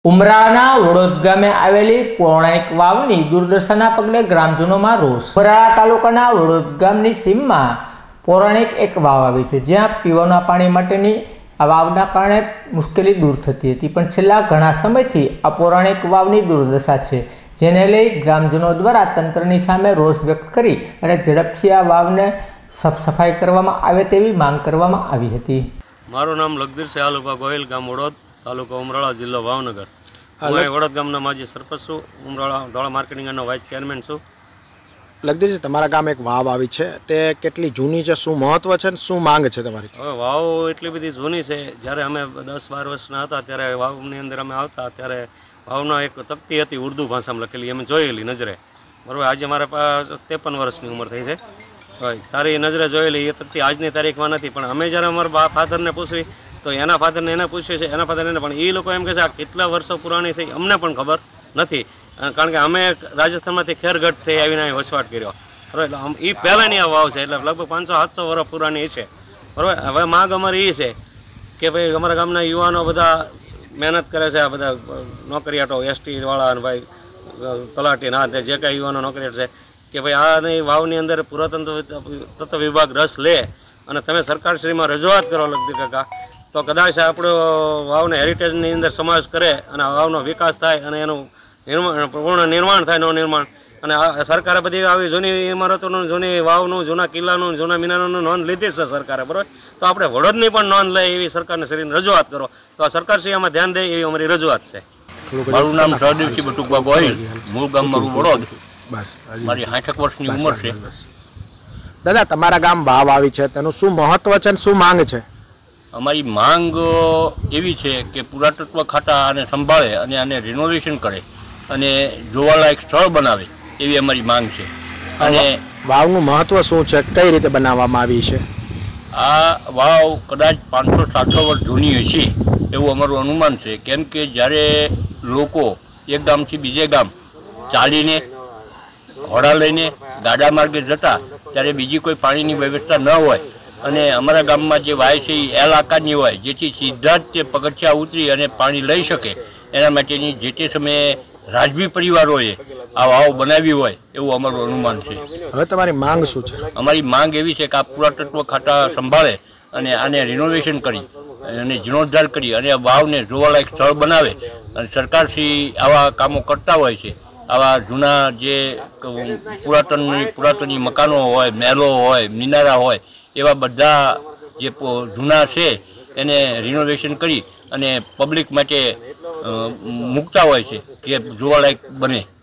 ઉમરાળાના વડોદ ગામે આવેલી પૌરાણિક વાવની દુર્દશાના પગલે ગ્રામજનોમાં રોષ। ઉમરાળા તાલુકાના વડોદ ગામની સીમમાં પૌરાણિક એક વાવ આવી છે, જ્યાં પીવાના પાણી માટેની આ વાવના કારણે મુશ્કેલી દૂર થતી હતી, પણ છેલ્લા ઘણા સમયથી આ પૌરાણિક વાવની દુર્દશા છે, જેને લઈ ગ્રામજનો દ્વારા તંત્રની સામે રોષ વ્યક્ત કરી અને ઝડપથી આ વાવને સાફ સફાઈ કરવામાં આવે તેવી માંગ કરવામાં આવી હતી। મારું નામ લગદીરસિંહ આલુભા ગોહિલ, ગામ વડોદ, તાલુકો ઉમરાળા, જિલ્લો ભાવનગર। હું વડોદ ગામના માજી સરપંચ છું, ઉમરાળા ધોળા માર્કેટિંગનો વાઇસ ચેરમેન છું। લગદીરજી, તમારા ગામ એક વાવ આવી છે, તે કેટલી જૂની છે, શું મહત્વ છે, શું માંગ છે તમારી? હવે વાવ એટલી બધી જૂની છે, જ્યારે અમે 10-12 વર્ષના હતા ત્યારે વાવની અંદર અમે આવતા ત્યારે વાવનો એક તકતી હતી ઉર્દુ ભાષામાં લખેલી, અમે જોયેલી નજરે, બરાબર। આજે મારા પાસે 53 વર્ષની ઉંમર થઈ છે, તારી નજરે જોયેલી એ તકતી આજની તારીખમાં નથી, પણ અમે જ્યારે અમારા ફાધરને પૂછવી તો એના ફાધરને એને પૂછ્યું છે, એના ફાધર એને, પણ એ લોકો એમ કહે છે આ કેટલા વર્ષો પુરાણી છે અમને પણ ખબર નથી, કારણ કે અમે રાજસ્થાનમાંથી ખેરગઢ થઈ આવીને અહીં વસવાટ કર્યો, બરાબર। એ પહેલાંની આ વાવ છે, એટલે લગભગ 500-700 વર્ષ પુરાણી છે, બરાબર। હવે માંગ અમારી એ છે કે ભાઈ અમારા ગામના યુવાનો બધા મહેનત કરે છે, આ બધા નોકરિયાતો એસટીવાળા અને ભાઈ તલાટી ના જે કાંઈ યુવાનો નોકરિયાત છે, કે ભાઈ આની વાવની અંદર પુરાતન તત્વ વિભાગ રસ લે અને તમે સરકારશ્રીમાં રજૂઆત કરો લગતી કાકા, તો કદાચ આપણો વાવને હેરિટેજની અંદર સમાવેશ કરે અને વાવનો વિકાસ થાય અને એનું પૂર્ણ નિર્માણ થાય, નવનિર્માણ। અને સરકારે બધી આવી જૂની ઇમારતોનું, જૂની વાવનું, જૂના કિલ્લાનું, જૂના મિનારોનું નોંધ લીધી છે સરકારે, બરાબર। તો આપણે વડોદની પણ નોંધ લે એવી સરકારને શ્રીને રજૂઆત કરો, તો આ સરકારશ્રી આમાં ધ્યાન દે એવી અમારી રજૂઆત છે। મારું નામ સહદેવસિંહ બટુકભા ગોહિલ, મૂળ ગામ મારું વડોદ, મારી 60 વર્ષની ઉંમર છે। દાદા, તમારા ગામ વાવ આવી છે, તેનું શું મહત્વ છે અને શું માંગ છે? અમારી માંગ એવી છે કે પુરાતત્વ ખાતા આને સંભાળે અને આને રિનોવેશન કરે અને જોવાલાયક સ્થળ બનાવે એવી અમારી માંગ છે। અને વાવનું મહત્વ શું છે, કઈ રીતે બનાવવામાં આવી છે? આ વાવ કદાચ 500-700 વર્ષ જૂની હશે એવું અમારું અનુમાન છે, કેમ કે જ્યારે લોકો એક ગામથી બીજે ગામ ચાલીને, ઘોડા લઈને, ગાડા માર્ગે જતા ત્યારે બીજી કોઈ પાણીની વ્યવસ્થા ન હોય અને અમારા ગામમાં જે વાય છે એ એલ આકારની હોય, જેથી સીધા જ તે પગથિયા ઉતરી અને પાણી લઈ શકે, એના માટેની જે તે સમયે રાજવી પરિવારોએ આ વાવ બનાવી હોય એવું અમારું અનુમાન છે। હવે તમારી માંગ શું છે? અમારી માંગ એવી છે કે આ પુરાતત્વ ખાતા સંભાળે અને આને રિનોવેશન કરી અને જીર્ણોદ્ધાર કરી અને વાવને જોવાલાયક સ્થળ બનાવે, અને સરકારશ્રી આવા કામો કરતા હોય છે। આવા જૂના જે પુરાતની મકાનો હોય, મહેલો હોય, મિનારા હોય, એવા બધા જે જૂના છે એને રિનોવેશન કરી અને પબ્લિક માટે મૂકતા હોય છે કે જોવાલાયક બને।